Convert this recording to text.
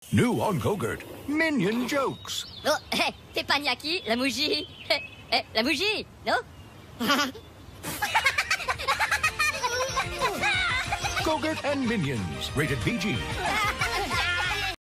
New on go-gurt, Minion jokes. Oh, hé, teppanyaki, la bougie. La bougie, non? Go-gurt and Minions, rated PG.